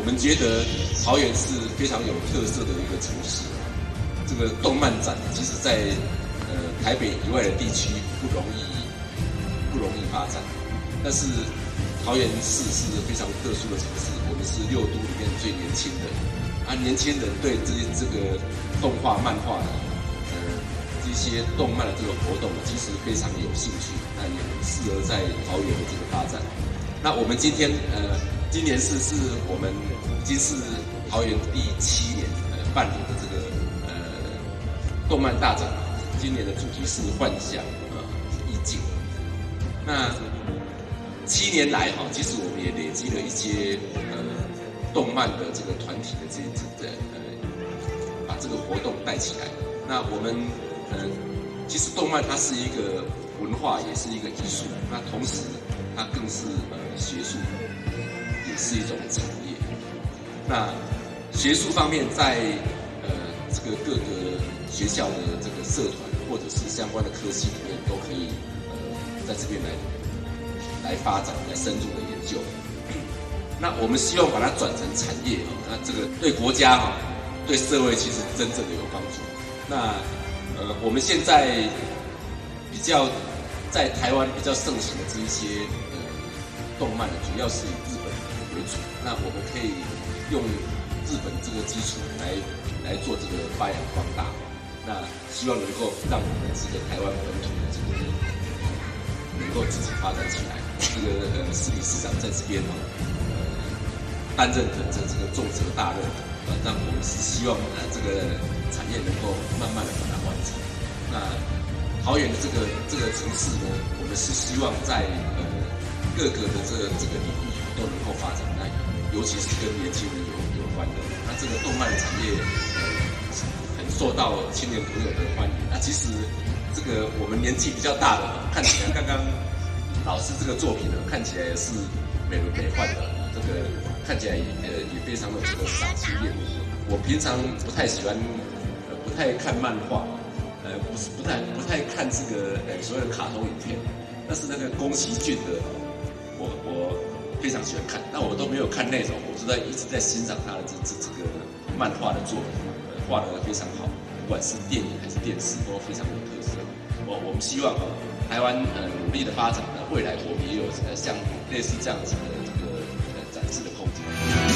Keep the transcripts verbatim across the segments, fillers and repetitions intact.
们觉得桃园是非常有特色的一个城市。这个动漫展，其实在呃台北以外的地区不容易不容易发展，但是桃园市是非常特殊的城市，我们是六都里面最年轻的，啊，年轻人对这这个动画、漫画的呃这些动漫的这个活动，其实非常有兴趣，那也适合在桃园的这个发展。那我们今天呃，今年是是我们已经是桃园第七年呃办理的这个呃动漫大展，今年的主题是幻想呃意境。那七年来哈，其实我们也累积了一些呃动漫的这个团体的这这的呃把这个活动带起来。那我们呃其实动漫它是一个文化，也是一个艺术，那同时它更是呃学术，也是一种产业。那学术方面在，在呃这个各个学校的这个社团或者是相关的科系里面，都可以呃在这边来来发展，来深入的研究。那我们希望把它转成产业啊，那这个对国家哈、对社会其实真正的有帮助。那呃我们现在比较在台湾比较盛行的这一些呃动漫呢，主要是以日本为主。那我们可以用日本这个基础来来做这个发扬光大。那希望能够让我们这个台湾本土的这个能够自己发展起来。这个呃市理事长在这边哦，呃担任的这这个重责大任，呃，让我们是希望呃这个产业能够慢慢的把它完成。那桃园的这个这个城市呢，我们是希望在呃各个的这个这个领域都能够发展，那尤其是跟年轻人有有关的。那这个动漫产业呃很受到青年朋友的欢迎。那其实这个我们年纪比较大的，看起来刚刚老师这个作品呢，看起来也是美轮美奂的，这个看起来也呃也非常的这个赏心悦目。我平常不太喜欢，呃不太看漫画。呃，不是不太不太看这个呃所谓的卡通影片，但是那个宫崎骏的，我我非常喜欢看，但我都没有看内容，我是在一直在欣赏他的这这这个漫画的作品，呃，画得非常好，不管是电影还是电视都非常有特色。我我们希望台湾呃努力的发展呢，未来我们也有呃像类似这样子的这个呃展示的空间。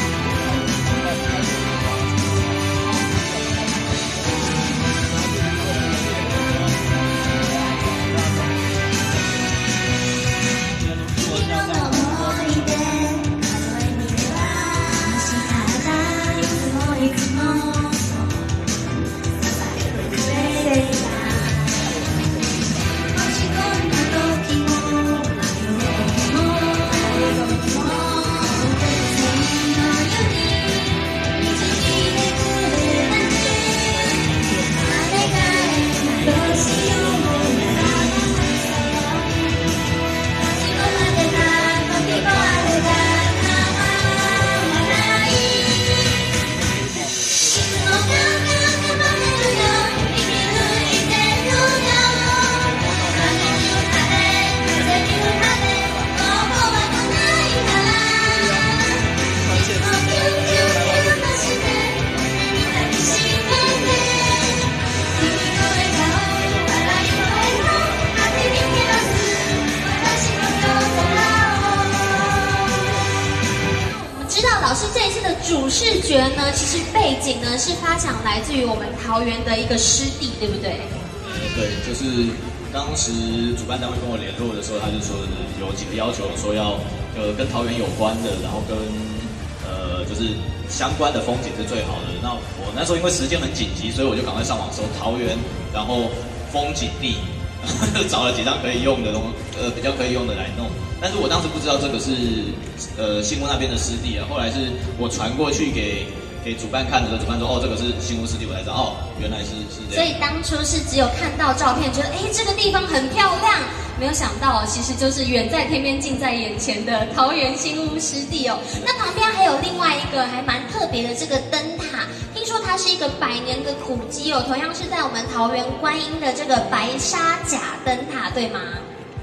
老师这一次的主视觉呢，其实背景呢是发想来自于我们桃园的一个湿地，对不对？ 呃，对，就是当时主办单位跟我联络的时候，他就说有几个要求，说要呃跟桃园有关的，然后跟呃就是相关的风景是最好的。那我那时候因为时间很紧急，所以我就赶快上网搜桃园，然后风景地，就找了几张可以用的东，呃比较可以用的来弄。但是我当时不知道这个是呃新屋那边的湿地啊，后来是我传过去给给主办看的时候，主办说哦这个是新屋湿地，我才知道哦原来是是这样。 所以当初是只有看到照片，觉得哎这个地方很漂亮，没有想到其实就是远在天边近在眼前的桃园新屋湿地哦。那旁边还有另外一个还蛮特别的这个灯塔，听说它是一个百年的古迹哦，同样是在我们桃园观音的这个白沙甲灯塔，对吗？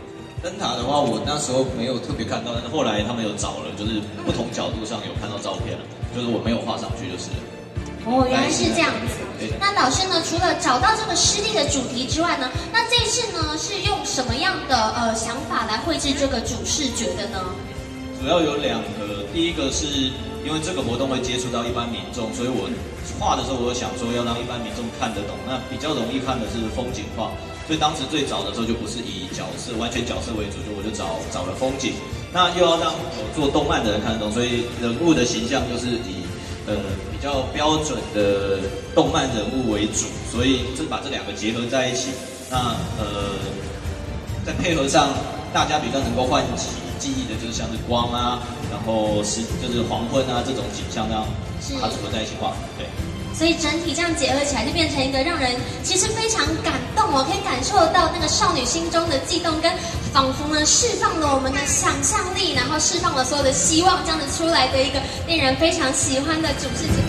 灯塔的话，我那时候没有特别看到，但是后来他们有找了，就是不同角度上有看到照片了，就是我没有画上去就是了。 哦，原来是这样子。那老师呢，除了找到这个湿地的主题之外呢，那这次呢是用什么样的呃想法来绘制这个主视觉的呢？ 主要有两个，第一个是因为这个活动会接触到一般民众，所以我画的时候我想说要让一般民众看得懂，那比较容易看的是风景画。所以当时最早的时候就不是以角色完全角色为主，就我就找找了风景，那又要让有做动漫的人看得懂，所以人物的形象就是以呃比较标准的动漫人物为主，所以就把这两个结合在一起，那呃再配合上大家比较能够唤起记忆的，就是像是光啊，然后是就是黄昏啊这种景象，这样把它组合在一起画，对。 所以整体这样结合起来，就变成一个让人其实非常感动哦，可以感受到那个少女心中的悸动，跟仿佛呢释放了我们的想象力，然后释放了所有的希望，这样子出来的一个令人非常喜欢的主视觉。